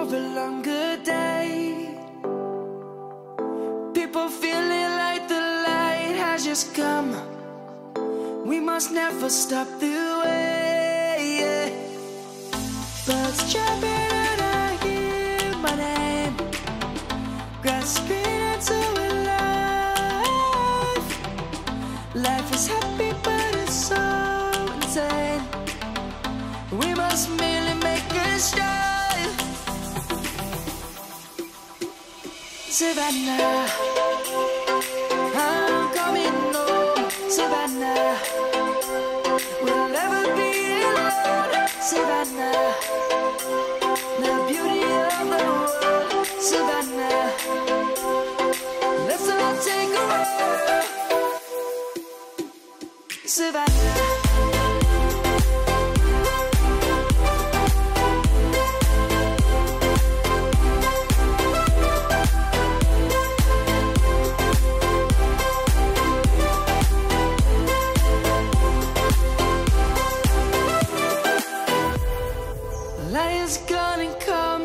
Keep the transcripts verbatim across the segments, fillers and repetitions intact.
a longer day. People feeling like the light has just come. We must never stop the way, yeah. Birds jumping and I hear my name, grasping into a life. Life is happy but it's so insane. We must merely make a start. Savannah, I'm coming home. Savannah, we'll never be alone. Savannah, the beauty of the world. Savannah, let's all take a walk. Savannah. Light is gonna come.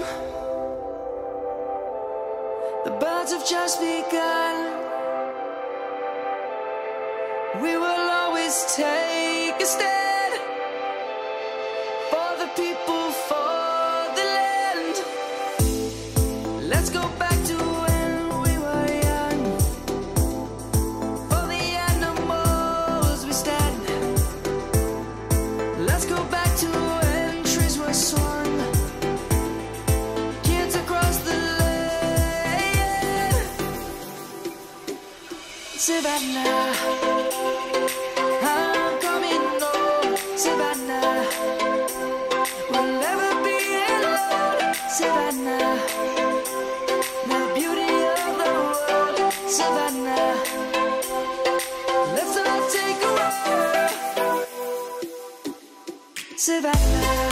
The birds have just begun. We will always take a stand for the people, for the land. Let's go back to when we were young. For the animals we stand. Let's go back to when trees were swung. Savannah, I'm coming home. Savannah, we'll never be alone. Savannah, the beauty of the world. Savannah, let's all take a walk. Savannah.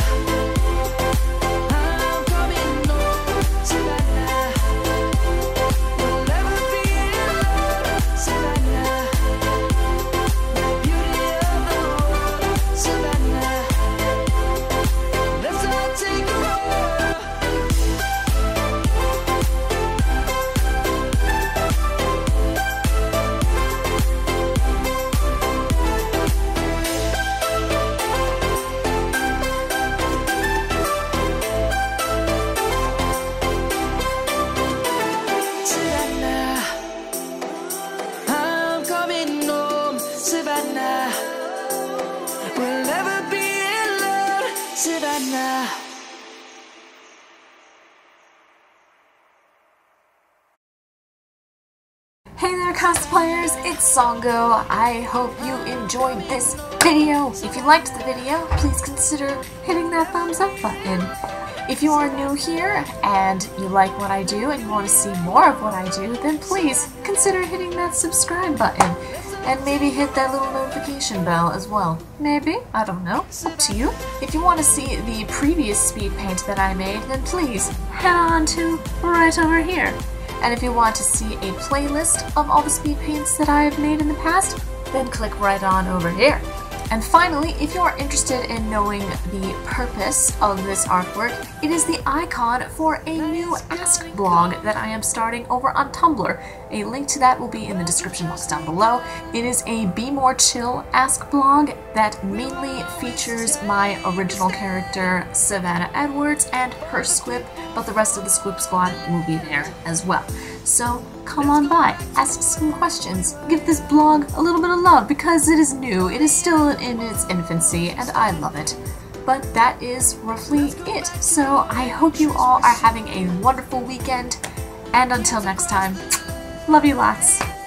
Savannah, we'll never be alone. Savannah. Hey there cosplayers, it's Songo. I hope you enjoyed this video. If you liked the video, please consider hitting that thumbs up button. If you are new here and you like what I do and you want to see more of what I do, then please consider hitting that subscribe button. And maybe hit that little notification bell as well. Maybe? I don't know. Up to you. If you want to see the previous speed paint that I made, then please head on to right over here. And if you want to see a playlist of all the speed paints that I have made in the past, then click right on over here. And finally, if you are interested in knowing the purpose of this artwork, it is the icon for a new Ask blog that I am starting over on Tumblr. A link to that will be in the description box down below. It is a Be More Chill Ask blog that mainly features my original character, Savannah Edwards, and her squip, but the rest of the squip squad will be there as well. So come on by, ask some questions, give this blog a little bit of love because it is new, it is still in its infancy, and I love it. But that is roughly it. So I hope you all are having a wonderful weekend, and until next time, love you lots.